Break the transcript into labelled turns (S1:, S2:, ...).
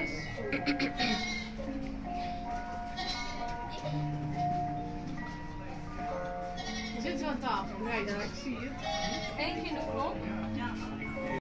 S1: Je zit zo aan tafel. Nee, dat ik zie het.
S2: Eentje in de kop.